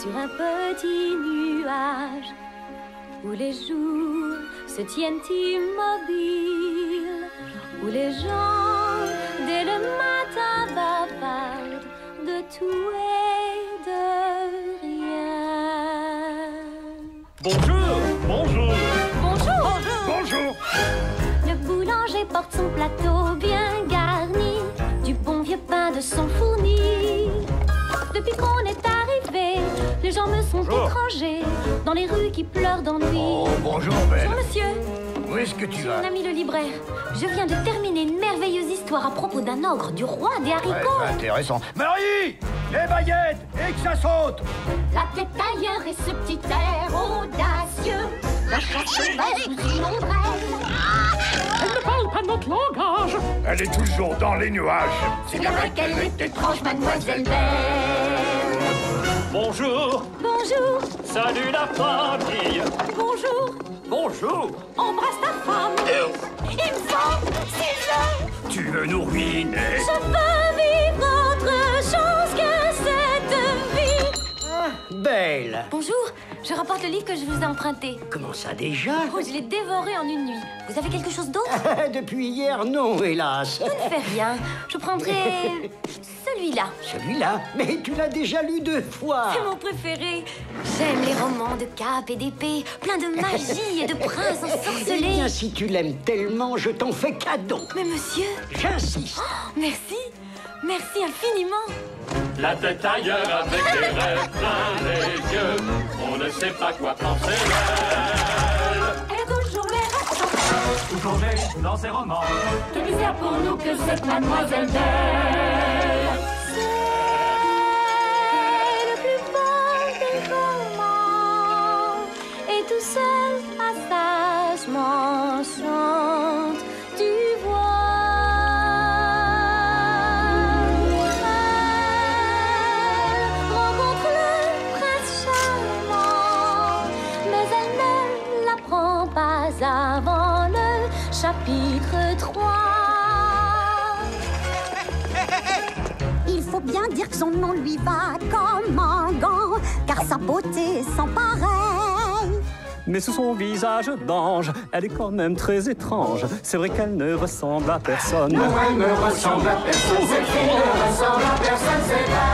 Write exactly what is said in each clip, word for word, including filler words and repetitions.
sur un petit nuage où les jours se tiennent immobiles, où les gens, dès le matin, bavardent de tout et de rien. Bonjour, bonjour. Bonjour. Bonjour. Bonjour. Le boulanger porte son plateau bien garni, du bon vieux pain de son fournil. Depuis qu'on est arrivé, les gens me sont bonjour. étrangers dans les rues qui pleurent d'ennui. Oh, bonjour, Belle. Bonjour, monsieur. Où est-ce que tu vas? Mon ami le libraire, je viens de terminer une merveilleuse histoire à propos d'un ogre, du roi des haricots. Ouais, intéressant. Marie, les baguettes et que ça saute. La tête ailleurs et ce petit air audacieux, la chasse sauvage sous une ombrelle. Elle ne parle pas notre langage. Elle est toujours dans les nuages. C'est bien vrai qu'elle est étrange, mademoiselle Belle. Bonjour. Bonjour. Salut la famille. Bonjour. Bonjour. Embrasse ta femme. Il me semble, si je... Tu veux nous ruiner? Je veux vivre autre chose que cette vie. Ah, Belle. Bonjour, je rapporte le livre que je vous ai emprunté. Comment ça déjà? Oh, je l'ai dévoré en une nuit. Vous avez quelque chose d'autre? Depuis hier, non, hélas. Ça ne fait rien. Je prendrai celui-là. Celui-là? Mais tu l'as déjà lu deux fois. C'est mon préféré. J'aime les romans de capes et d'épées, plein de magie et de princes Eh ensorcelés. bien, si tu l'aimes tellement, je t'en fais cadeau. Mais monsieur... J'insiste. Oh, merci. Merci infiniment. La tête ailleurs avec des rêves plein les yeux. On ne sait pas quoi penser d'elle. Elle a toujours l'air attendue. Toujours née dans ses romans. Quelle misère pour nous que cette mademoiselle Belle. C'est le plus beau des romans. Et tout seul, sagement chante. Tu vois. Elle rencontre le prince charmant, mais elle ne l'apprend pas avant le chapitre trois. Il faut bien dire que son nom lui va comme un gant, car sa beauté est sans pareil. Mais sous son visage d'ange, elle est quand même très étrange. C'est vrai qu'elle ne ressemble à personne. Non, elle ne ressemble à personne. Cette fille ne ressemble à personne, c'est vrai.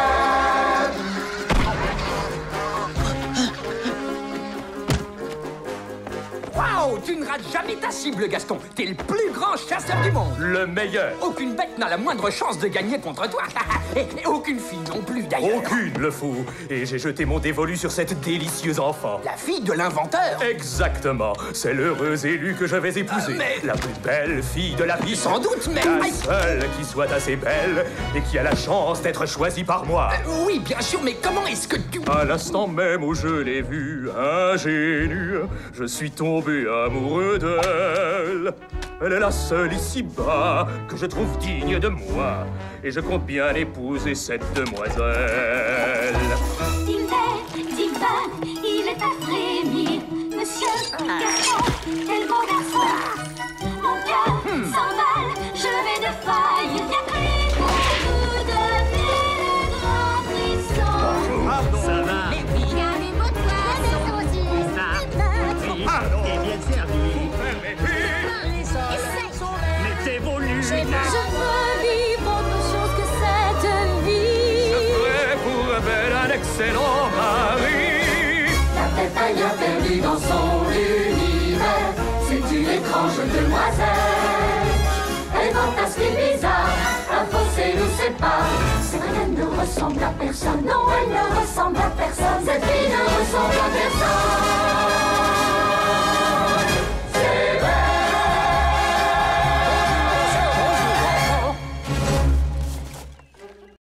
Waouh, tu ne rates jamais ta cible, Gaston. T'es le plus grand chasseur du monde. Le meilleur. Aucune bête n'a la moindre chance de gagner contre toi. et, et aucune fille non plus, d'ailleurs. Aucune, le fou. Et j'ai jeté mon dévolu sur cette délicieuse enfant. La fille de l'inventeur. Exactement. C'est l'heureuse élue que je vais épouser. Ah, mais- La plus belle fille de la vie. Sans doute, mais... La Aïe. seule qui soit assez belle et qui a la chance d'être choisie par moi. Euh, oui, bien sûr, mais comment est-ce que tu... À l'instant même où je l'ai vue, ingénue, je suis tombé amoureux d'elle. Elle est la seule ici-bas que je trouve digne de moi. Et je compte bien épouser cette demoiselle. Il est divin, il est à frémir. Monsieur Gaston, quel beau garçon. Mon cœur s'emballe, je vais de faille. Rien que lui pour vous donner le grand frisson. Ça va? Regardez-moi toi, c'est aussi. Et bien servi. Mettez vos lunettes. Je veux vivre autre chose que cette vie. Prêt pour un bel, un excellent mari. La tête ailleurs perdue dans son univers. C'est une étrange demoiselle. Elle fantasme et bizarre. Un fossé nous sépare. C'est vrai qu'elle ne ressemble à personne. Non, elle ne ressemble à personne. Cette